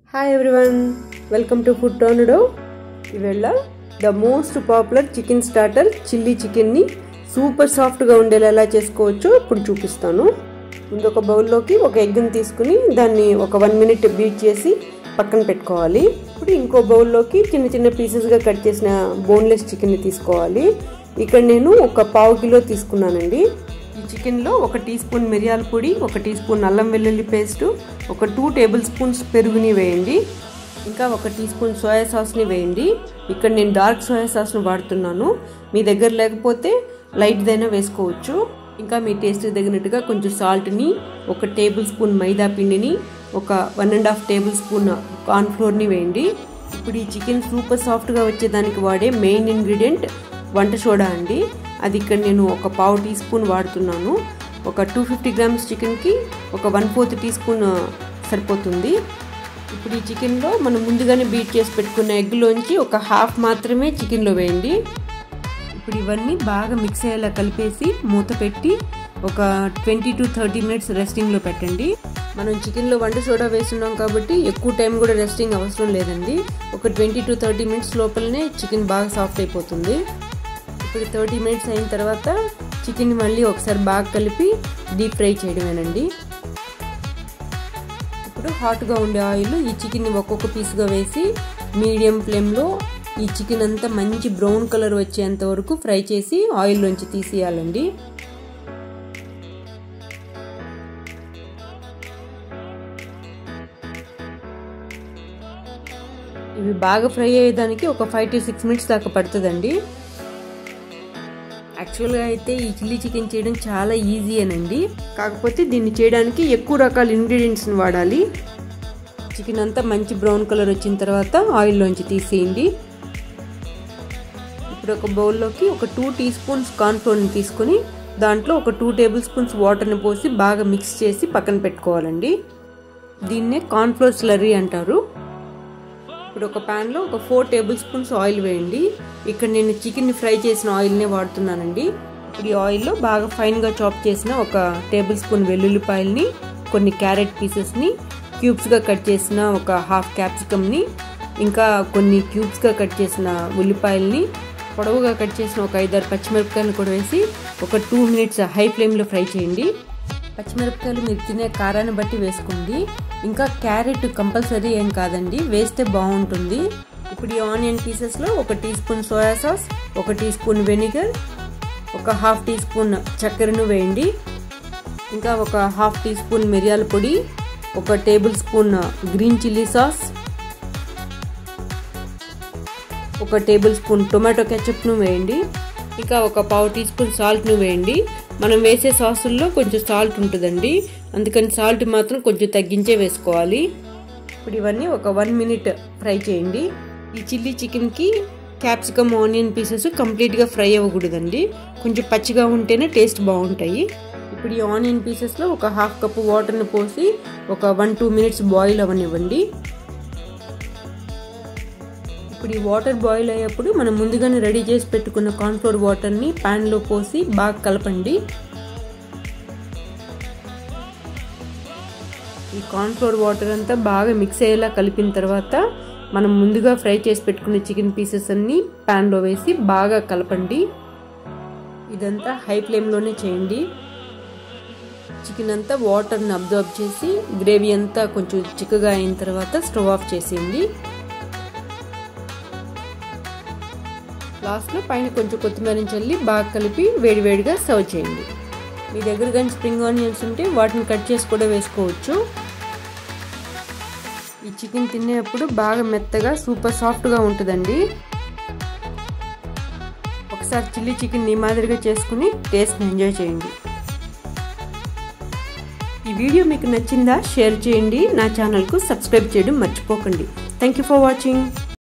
Hi everyone, welcome to Food Tornado. Ivella the most popular chicken starter chilli chicken ni super soft ga undela ela chesukovachu ippudu chupistanu. Mundu oka bowl loki oka egg ni teeskuni danni oka 1 minute beat chesi pakkana pettukovali. Ippudu inko bowl loki chinna chinna pieces ga cut chesina boneless chicken ni teeskovali. Ikkada nenu oka పావు kilo తీసుకున్నానండి. ఈ chicken లో 1 tea spoon మిరియాల పొడి, 1 tea spoon అల్లం వెల్లుల్లి paste, ఒక 2 table spoons పెరుగుని వేయండి. ఇంకా 1 టీ స్పూన్ సోయా సాస్ ని వేయండి. ఇక్కడ నేను డార్క్ సోయా సాస్ ని వాడుతున్నాను. మీ దగ్గర లేకపోతే లైట్ దైనా వేసుకోవచ్చు. ఇంకా మీ టేస్ట్ కి తగినట్టుగా కొంచెం సాల్ట్ ని, 1 టేబుల్ స్పూన్ మైదా పిండిని, ఒక 1.5 టేబుల్ స్పూన్ కార్న్ ఫ్లోర్ ని వేయండి. ఇప్పుడు ఈ చికెన్ సూపర్ సాఫ్ట్ గా వచ్చేదానికి వాడే మెయిన్ ఇంగ్రీడియంట్ వంట సోడా అండి. అది ఇక్కడ నేను ఒక పావు టీ స్పూన్ వాడుతున్నాను. ఒక 250 గ్రామ్స్ చికెన్ కి ఒక 1/4 టీ స్పూన్ సరిపోతుంది. ఇప్పుడు ఈ చికెన్ లో మనం ముందుగానే బీట్ చేసి పెట్టుకున్న ఎగ్ లోంచి ఒక హాఫ్ మాత్రమే చికెన్ లో వేయండి. ఇప్పుడు ఇవన్నీ బాగా మిక్స్ అయ్యేలా కలిపేసి మూత పెట్టి ఒక 20 to 30 మినిట్స్ రెస్టింగ్ లో పెట్టండి. మనం చికెన్ లో వంట సోడా వేస్తున్నాం కాబట్టి ఎక్కువ టైం కూడా రెస్టింగ్ అవసరం లేదండి. ఒక 20 to 30 మినిట్స్ లోపలనే చికెన్ బాగా సాఫ్ట్ అయిపోతుంది. ఇప్పుడు 30 మినిట్స్ అయిన తర్వాత చికెన్ మళ్ళీ ఒకసారి బాగా కలిపి డీప్ ఫ్రై చేయడమేనండి. ఇప్పుడు హాట్గా ఉండే ఆయిల్ ఈ చికెన్ని ఒక్కొక్క పీస్గా వేసి మీడియం ఫ్లేమ్లో ఈ చికెన్ అంతా మంచి బ్రౌన్ కలర్ వచ్చేంత వరకు ఫ్రై చేసి ఆయిల్లోంచి తీసేయాలండి. ఇవి బాగా ఫ్రై అయ్యేదానికి ఒక 5 to 6 మినిట్స్ దాకా పడుతుందండి. యాక్చువల్గా అయితే ఈ చిల్లీ చికెన్ చేయడం చాలా ఈజీ అనండి. కాకపోతే దీన్ని చేయడానికి ఎక్కువ రకాల ఇంగ్రీడియంట్స్ని వాడాలి. చికెన్ అంతా మంచి బ్రౌన్ కలర్ వచ్చిన తర్వాత ఆయిల్లోంచి తీసేయండి. ఇప్పుడు ఒక బౌల్లోకి ఒక 2 టీ స్పూన్స్ కార్న్ ఫ్లోర్ని తీసుకొని దాంట్లో ఒక 2 టేబుల్ స్పూన్స్ వాటర్ని పోసి బాగా మిక్స్ చేసి పక్కన పెట్టుకోవాలండి. దీన్నే కార్న్ ఫ్లోర్ స్లర్రీ అంటారు. ఇప్పుడు ఒక ప్యాన్లో ఒక 4 టేబుల్ స్పూన్స్ ఆయిల్ వేయండి. ఇక్కడ నేను చికెన్ని ఫ్రై చేసిన ఆయిల్నే వాడుతున్నానండి. ఇప్పుడు ఈ ఆయిల్లో బాగా ఫైన్గా చాప్ చేసిన ఒక టేబుల్ స్పూన్ వెల్లుల్లిపాయల్ని, కొన్ని క్యారెట్ పీసెస్ని, క్యూబ్స్గా కట్ చేసిన ఒక హాఫ్ క్యాప్సికమ్ని, ఇంకా కొన్ని క్యూబ్స్గా కట్ చేసిన ఉల్లిపాయల్ని, పొడవుగా కట్ చేసిన ఒక 5-6 పచ్చిమిరపకాయలు కూడా వేసి ఒక 2 మినిట్స్ హై ఫ్లేమ్లో ఫ్రై చేయండి. పచ్చిమిరపకాయలు మీరు తినే కారాన్ని బట్టి వేసుకోండి. ఇంకా క్యారెట్ కంపల్సరీ ఏం కాదండి, వేస్తే బాగుంటుంది. ఇప్పుడు ఈ ఆనియన్ పీసెస్లో 1 teaspoon soya sauce, 1 teaspoon vinegar, ఒక హాఫ్ టీ స్పూన్ చక్కెరను వేయండి. ఇంకా ఒక హాఫ్ టీ స్పూన్ మిరియాల పొడి, 1 tablespoon green chilli sauce, 1 tablespoon tomato కెచప్ను వేయండి. ఇంకా ఒక పావు టీ స్పూన్ సాల్ట్ను వేయండి. మనం వేసే సాసుల్లో కొంచెం సాల్ట్ ఉంటుందండి, అందుకని సాల్ట్ మాత్రం కొంచెం తగ్గించే వేసుకోవాలి. ఇప్పుడు ఇవన్నీ ఒక 1 మినిట్ ఫ్రై చేయండి. ఈ చిల్లీ చికెన్కి క్యాప్సికమ్ ఆనియన్ పీసెస్ కంప్లీట్గా ఫ్రై అవ్వకూడదండి, కొంచెం పచ్చిగా ఉంటేనే టేస్ట్ బాగుంటాయి. ఇప్పుడు ఈ ఆనియన్ పీసెస్లో ఒక హాఫ్ కప్పు వాటర్ని పోసి ఒక 1-2 మినిట్స్ బాయిల్ అవ్వనివ్వండి. ఇప్పుడు ఈ వాటర్ బాయిల్ అయ్యేప్పుడు మనం ముందుగానే రెడీ చేసి పెట్టుకున్న కార్న్ ఫ్లోర్ వాటర్ని ప్యాన్లో పోసి బాగా కలపండి. ఈ కార్న్ ఫ్లోర్ వాటర్ అంతా బాగా మిక్స్ అయ్యేలా కలిపిన తర్వాత మనం ముందుగా ఫ్రై చేసి పెట్టుకున్న చికెన్ పీసెస్ అన్ని ప్యాన్లో వేసి బాగా కలపండి. ఇదంతా హై ఫ్లేమ్లోనే చేయండి. చికెన్ అంతా వాటర్ని అబ్జర్వ్ చేసి గ్రేవీ అంతా కొంచెం చిక్కగా అయిన తర్వాత స్టవ్ ఆఫ్ చేసేయండి. లాస్ట్లో పైన కొంచెం కొత్తిమీర చల్లి బాగా కలిపి వేడివేడిగా సర్వ్ చేయండి. మీ దగ్గర కానీ స్ప్రింగ్ ఆనియన్స్ ఉంటే వాటిని కట్ చేసి కూడా వేసుకోవచ్చు. ఈ చికెన్ తినేటప్పుడు బాగా మెత్తగా సూపర్ సాఫ్ట్గా ఉంటుందండి. ఒకసారి చిల్లీ చికెన్ ఈ మాదిరిగా చేసుకుని టేస్ట్ని ఎంజాయ్ చేయండి. ఈ వీడియో మీకు నచ్చిందా? షేర్ చేయండి. నా ఛానల్కు సబ్స్క్రైబ్ చేయడం మర్చిపోకండి. Thank you for watching.